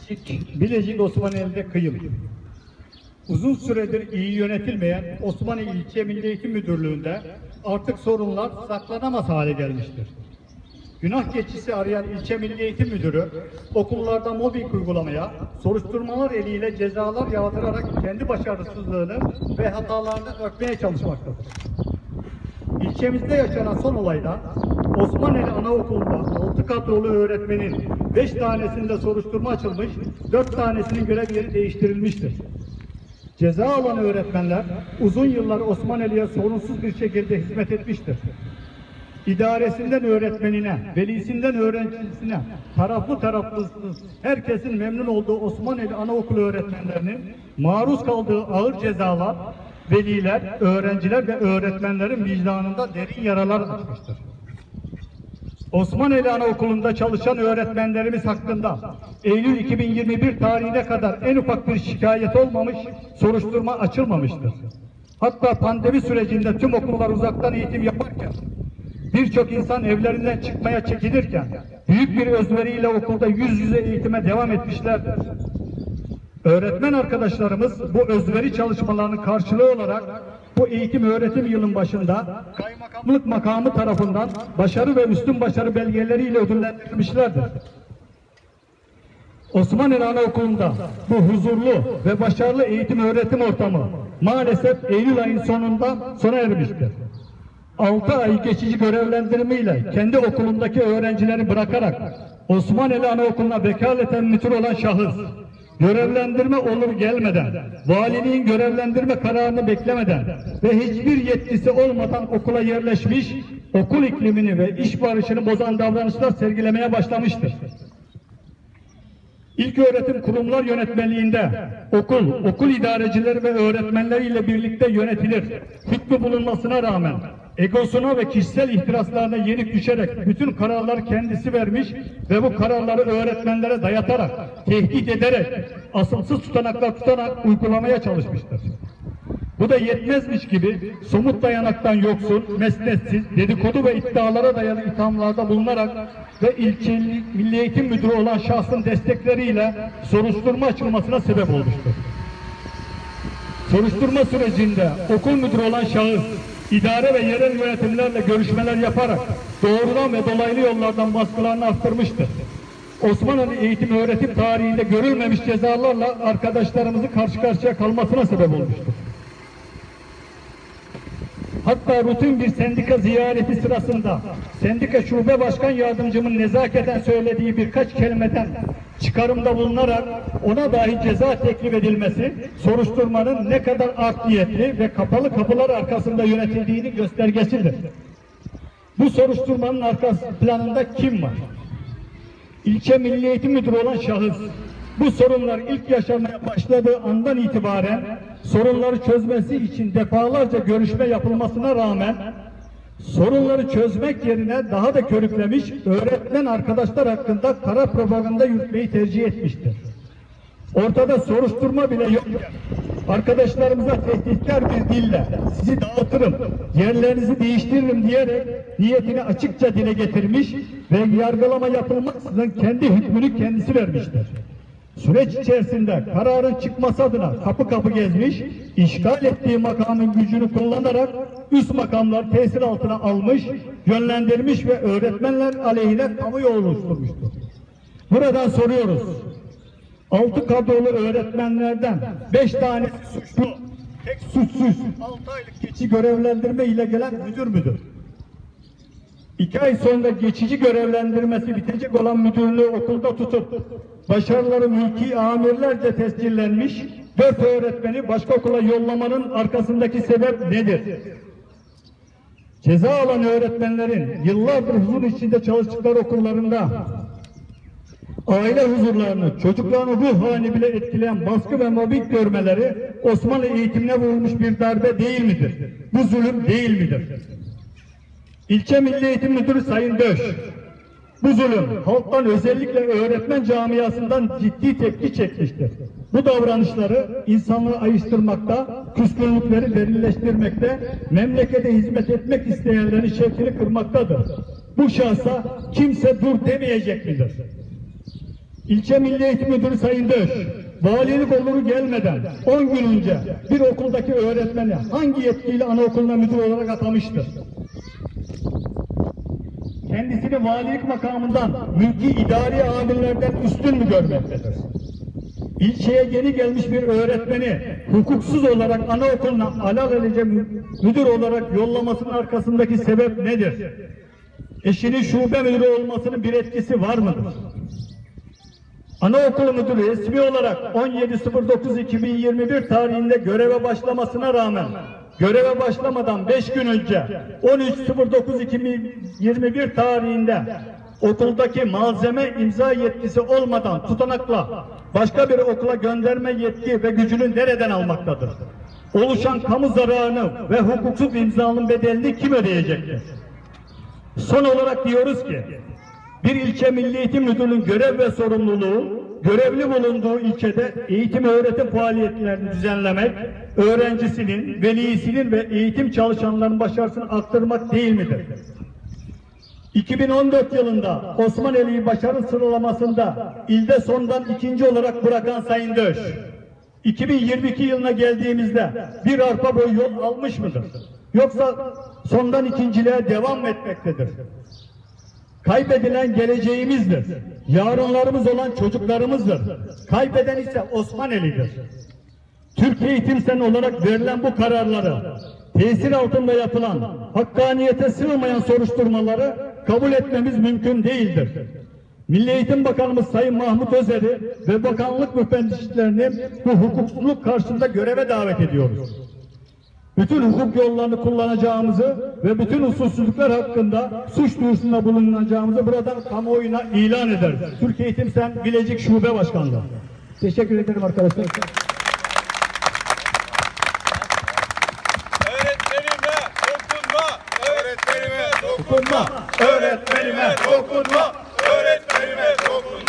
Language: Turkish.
Bilecik Osmaneli'de kıyım. Uzun süredir iyi yönetilmeyen Osmanlı İlçe Milli Eğitim Müdürlüğü'nde artık sorunlar saklanamaz hale gelmiştir. Günah keçisi arayan İlçe Milli Eğitim Müdürü okullarda mobbing uygulamaya, soruşturmalar eliyle cezalar yağdırarak kendi başarısızlığını ve hatalarını örtmeye çalışmaktadır. İlçemizde yaşanan son olayda Osmaneli Anaokulu'nda 6 kadrolu öğretmenin 5 tanesinde soruşturma açılmış, 4 tanesinin görev yeri değiştirilmiştir. Ceza alan öğretmenler uzun yıllar Osmaneli'ye sorunsuz bir şekilde hizmet etmiştir. İdaresinden öğretmenine, velisinden öğrencisine, tarafsız herkesin memnun olduğu Osmaneli Anaokulu öğretmenlerinin maruz kaldığı ağır cezalar, veliler, öğrenciler ve öğretmenlerin vicdanında derin yaralar açmıştır. Osmaneli Anaokulu'nda çalışan öğretmenlerimiz hakkında Eylül 2021 tarihine kadar en ufak bir şikayet olmamış, soruşturma açılmamıştır. Hatta pandemi sürecinde tüm okullar uzaktan eğitim yaparken, birçok insan evlerinden çıkmaya çekinirken, büyük bir özveriyle okulda yüz yüze eğitime devam etmişlerdir. Öğretmen arkadaşlarımız bu özveri çalışmalarının karşılığı olarak bu eğitim öğretim yılın başında kaymakamlık makamı tarafından başarı ve üstün başarı belgeleriyle ödüllendirilmişlerdir. Osmanlı Anaokulu'nda bu huzurlu ve başarılı eğitim öğretim ortamı maalesef Eylül ayın sonunda sona ermiştir. 6 ay geçici görevlendirmeyle kendi okulundaki öğrencileri bırakarak Osmanlı Anaokulu'na vekaleten müdür olan şahıs, görevlendirme olur gelmeden, valiliğin görevlendirme kararını beklemeden ve hiçbir yetkisi olmadan okula yerleşmiş, okul iklimini ve iş barışını bozan davranışlar sergilemeye başlamıştır. İlköğretim kurumlar yönetmeliğinde okul idarecileri ve öğretmenleriyle birlikte yönetilir. Hükmü bulunmasına rağmen egosuna ve kişisel ihtiraslarına yenik düşerek bütün kararları kendisi vermiş ve bu kararları öğretmenlere dayatarak, tehdit ederek, asılsız tutanaklar tutarak uygulamaya çalışmıştır. Bu da yetmezmiş gibi somut dayanaktan yoksun, mesnetsiz, dedikodu ve iddialara dayalı ithamlarda bulunarak ve ilçe Milli Eğitim Müdürü olan şahsın destekleriyle soruşturma açılmasına sebep olmuştur. Soruşturma sürecinde okul müdürü olan şahıs, idare ve yerel yönetimlerle görüşmeler yaparak doğrudan ve dolaylı yollardan baskılarını arttırmıştır. Osmanlı eğitim öğretim tarihinde görülmemiş cezalarla arkadaşlarımızı karşı karşıya kalmasına sebep olmuştur. Hatta rutin bir sendika ziyareti sırasında sendika şube başkan yardımcımın nezaketen söylediği birkaç kelimeden çıkarımda bulunarak ona dahi ceza teklif edilmesi soruşturmanın ne kadar art niyetli ve kapalı kapılar arkasında yönetildiğini göstergesidir. Bu soruşturmanın arka planında kim var? İlçe Milli Eğitim Müdürü olan şahıs. Bu sorunlar ilk yaşanmaya başladığı andan itibaren sorunları çözmesi için defalarca görüşme yapılmasına rağmen sorunları çözmek yerine daha da körüklemiş öğretmen arkadaşlar hakkında kara propaganda yürütmeyi tercih etmiştir. Ortada soruşturma bile yokken arkadaşlarımıza tehditkar bir dille sizi dağıtırım, yerlerinizi değiştiririm diyerek niyetini açıkça dile getirmiş ve yargılama yapılmaksızın kendi hükmünü kendisi vermiştir. Süreç içerisinde kararın çıkması adına kapı kapı gezmiş, işgal ettiği makamın gücünü kullanarak üst makamlar tesir altına almış, yönlendirmiş ve öğretmenler aleyhine kamuoyu oluşturmuştur. Buradan soruyoruz, 6 kadrolu öğretmenlerden 5 tanesi suçlu, tek suçsuz 6 aylık geçici görevlendirme ile gelen müdür müdür? 2 ay sonra geçici görevlendirmesi bitecek olan müdürlüğü okulda tutup başarıları mülki amirlerce tescillenmiş 4 öğretmeni başka okula yollamanın arkasındaki sebep nedir? Ceza alan öğretmenlerin yıllardır huzur içinde çalıştıkları okullarında aile huzurlarını, çocukların ruh halini bile etkileyen baskı ve mobbing görmeleri Osmanlı eğitimine vurulmuş bir darbe değil midir? Bu zulüm değil midir? İlçe Milli Eğitim Müdürü Sayın Döş, bu zulüm halktan özellikle öğretmen camiasından ciddi tepki çekmiştir. Bu davranışları insanlığı ayrıştırmakta, küskünlükleri derinleştirmekte, memlekete hizmet etmek isteyenlerin şevkini kırmaktadır. Bu şahsa kimse dur demeyecek midir? İlçe Milli Eğitim Müdürü Sayın Döş, valilik oluru gelmeden 10 gün önce bir okuldaki öğretmeni hangi yetkiyle anaokuluna müdür olarak atamıştır? Kendisini valilik makamından mülki idari amirlerden üstün mü görmektedir? İlçeye yeni gelmiş bir öğretmeni hukuksuz olarak anaokuluna alelacele müdür olarak yollamasının arkasındaki sebep nedir? Eşinin şube müdürü olmasının bir etkisi var mıdır? Anaokulu müdürü resmi olarak 17.09.2021 tarihinde göreve başlamasına rağmen göreve başlamadan 5 gün önce 13.09.2021 tarihinde okuldaki malzeme imza yetkisi olmadan tutanakla başka bir okula gönderme yetki ve gücünü nereden almaktadır? Oluşan kamu zararını ve hukuksuz imzanın bedelini kim ödeyecektir? Son olarak diyoruz ki, bir ilçe Milli Eğitim Müdürlüğü'nün görev ve sorumluluğu, görevli bulunduğu ilçede eğitim öğretim faaliyetlerini düzenlemek, öğrencisinin, velisinin ve eğitim çalışanlarının başarısını arttırmak değil midir? 2014 yılında Osmaneli'yi başarı sıralamasında ilde sondan ikinci olarak bırakan Sayın Döş, 2022 yılına geldiğimizde bir arpa boyu yol almış mıdır? Yoksa sondan ikinciliğe devam etmektedir? Kaybedilen geleceğimizdir. Yarınlarımız olan çocuklarımızdır. Kaybeden ise Osmaneli'dir. Türkiye Eğitim Sen'i olarak verilen bu kararları, tesir altında yapılan, hakkaniyete sığmayan soruşturmaları kabul etmemiz mümkün değildir. Milli Eğitim Bakanımız Sayın Mahmut Özer'i ve bakanlık müfettişlerini bu hukuksuzluk karşısında göreve davet ediyoruz. Bütün hukuk yollarını kullanacağımızı ve bütün usulsüzlükler hakkında suç duyurusunda bulunacağımızı buradan kamuoyuna ilan ederiz. Türkiye Eğitim Sen Bilecik Şube Başkanlığı. Teşekkür ederim arkadaşlar. Öğretmenime dokunma, öğretmenime dokunma, Öğretmenime dokunma, öğretmenime dokunma.